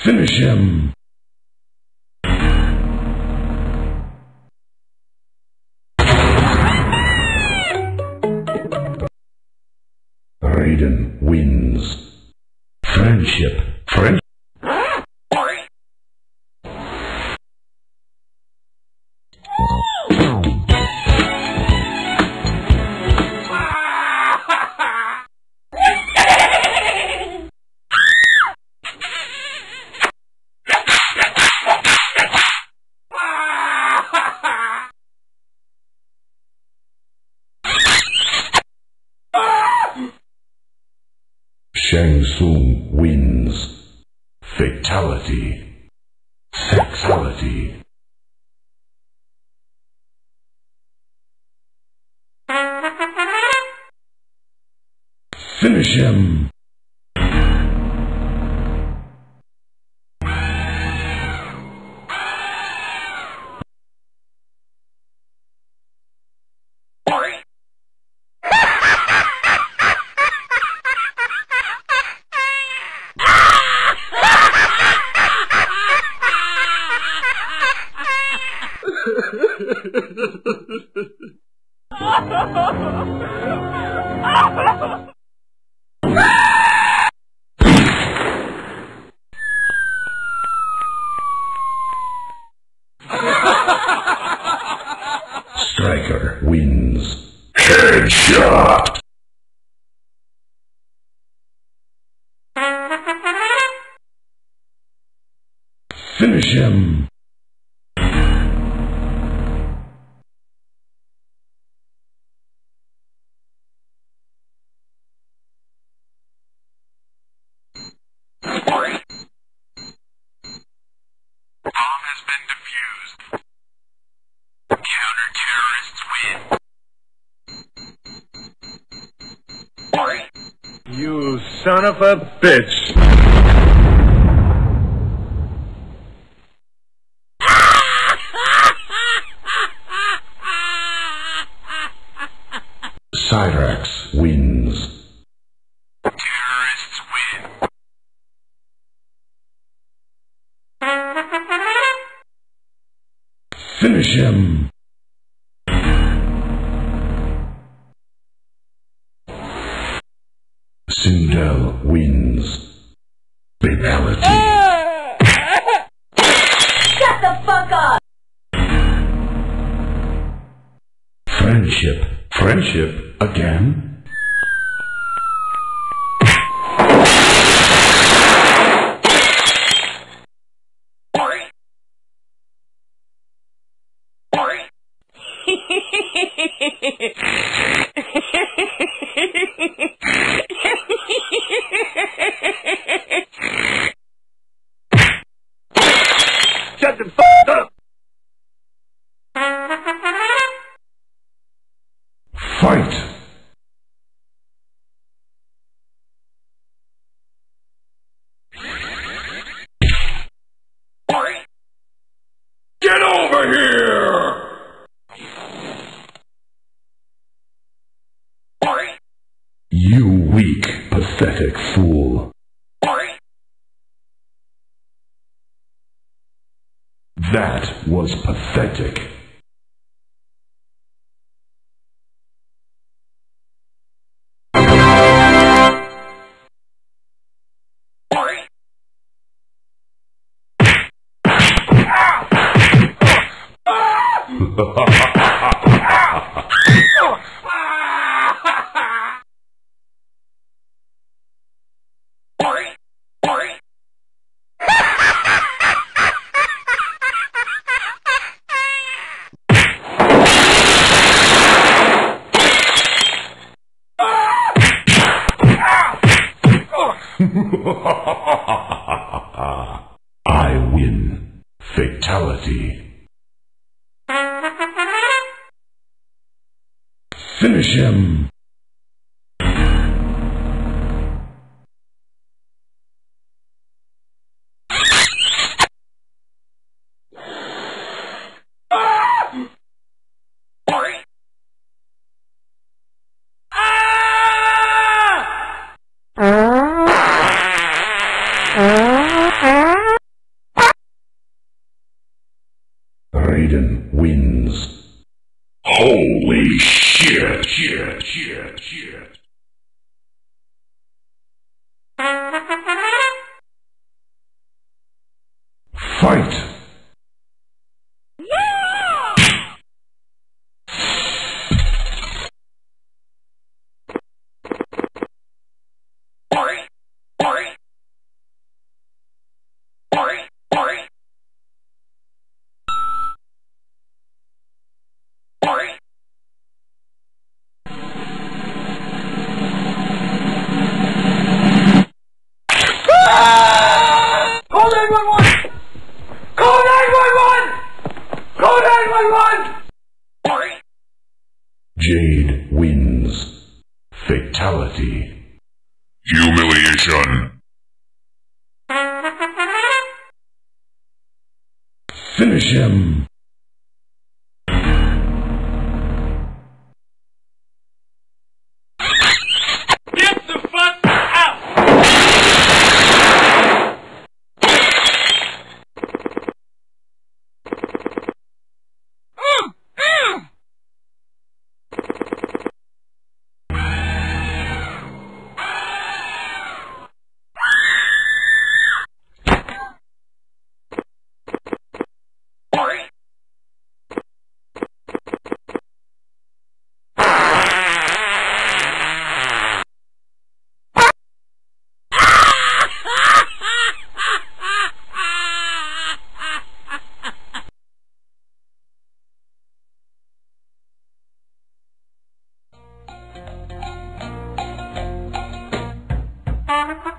Finish him. Raiden wins. Friendship. Shang Tsung wins. Fatality. Sexuality. Finish him. Striker wins. Headshot. Finish him. You son of a bitch! Cyrax wins. Terrorists win. Finish him. Sindel wins. Fatality. Shut the fuck up! Friendship again? Shut the fuck up! Fight! Get over here! You weak, pathetic fool. That was pathetic. I win. Fatality. Finish him. shit. Fight! Call 911! Call 911! Call 911! Jade wins. Fatality. Humiliation. Finish him. Get the fuck out! Ha ha ha!